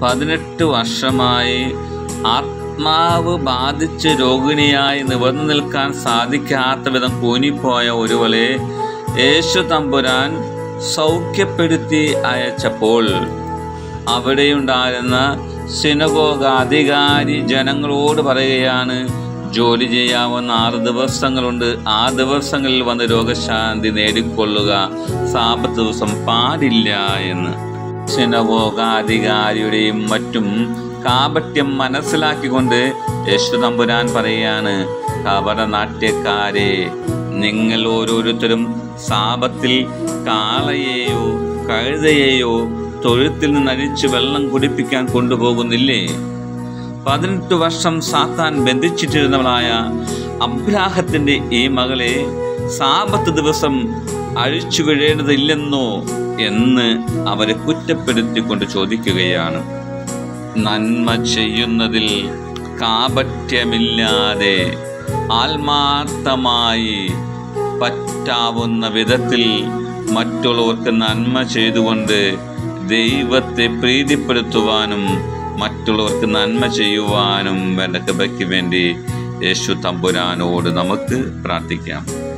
18 വർഷമായി ആത്മാവ് ബാധിച്ച് രോഗിണിയായി നിവർന്നു നിൽക്കാൻ സാധിക്കാത്ത വിധം കൂനിപ്പോയ ഒരുവളെ യേശു തമ്പുരാൻ സൗഖ്യപ്പെടുത്തി അയച്ചപ്പോൾ അവിടെയുണ്ടായിരുന്ന സിനഗോഗ അധികാരി ജനങ്ങളോട് പറയുകയാണ്, ജോലി ചെയ്യാവുന്ന 6 ദിവസങ്ങളുണ്ട്, ആ ദിവസങ്ങളിൽ വന്ന് രോഗശാന്തി നേടിക്കൊള്ളുക, സാബത്ത് ദിവസം പാടില്ല എന്ന്. സിനഗോഗ അധികാരിയുടെയും മറ്റും കാപട്യം മനസ്സിലാക്കിക്കൊണ്ട് യേശു തമ്പുരാൻ പറയുകയാണ്, കപടനാട്യക്കാരെ, നിങ്ങൾ ഓരോരുത്തരും സാബത്തിൽ കാളയെയോ കഴുതയെയോ തൊഴുത്തിൽ നിന്ന് അഴിച്ച് വെള്ളം കുടിപ്പിക്കാൻ കൊണ്ടുപോകുന്നില്ലേ? 18 വർഷം സാത്താൻ ബന്ധിച്ചിട്ടിരുന്നവളായ അബ്രാഹത്തിന്റെ ഈ മകളെ സാബത്ത് ദിവസം അഴിച്ചു വീഴേണ്ടതില്ലെന്നോ എന്ന് അവരെ കുറ്റപ്പെടുത്തിക്കൊണ്ട് ചോദിക്കുകയാണ്. നന്മ ചെയ്യുന്നതിൽ കാപട്യമില്ലാതെ ആത്മാർത്ഥമായി പറ്റാവുന്ന വിധത്തിൽ മറ്റുള്ളവർക്ക് നന്മ ചെയ്തുകൊണ്ട് ദൈവത്തെ പ്രീതിപ്പെടുത്തുവാനും മറ്റുള്ളവർക്ക് നന്മ ചെയ്യുവാനും വേണ്ട കൃപയ്ക്ക് വേണ്ടി യേശു തമ്പുരാനോട് നമുക്ക് പ്രാർത്ഥിക്കാം.